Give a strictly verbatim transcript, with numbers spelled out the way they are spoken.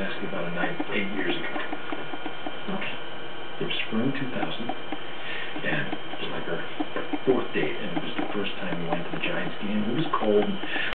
asked you about it nine, eight years ago. Okay. It was spring two thousand, and it was like our fourth date, and it was the first time we went to the Giants game. It was cold.